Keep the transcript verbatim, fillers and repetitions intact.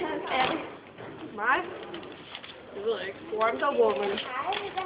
Er det? Mig? Det ved jeg ikke. Wonder Woman.